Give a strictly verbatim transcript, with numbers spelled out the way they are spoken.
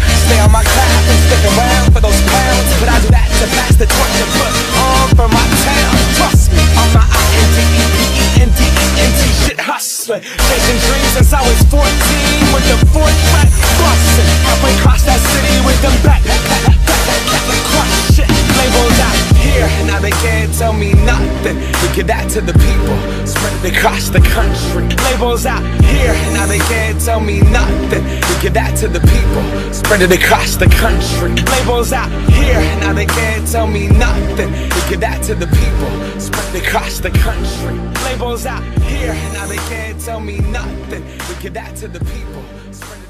Stay on my craft and stick around for those pounds, but I do that to pass the torch and put on for my town. Trust me, on my I N D E P E N D E N T shit hustling. Chasing dreams since I was fourteen with the fourth track bustin'. Halfway across that city with them back, back, back, back, back, back, back, crush shit. Labels out here, now they can't tell me nothing. We give that to the people, spread it across the country. Labels out here, now they can't tell me nothing. We give that to the people, spread it across the country. Labels out here, now they can't tell me nothing. We give that to the people, spread it across the country. Labels out here, now they can't tell me nothing. We give that to the people, spread